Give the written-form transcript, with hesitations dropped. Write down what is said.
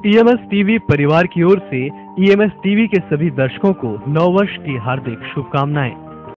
EMS TV परिवार की ओर से ईएमएस टीवी के सभी दर्शकों को नववर्ष की हार्दिक शुभकामनाएं।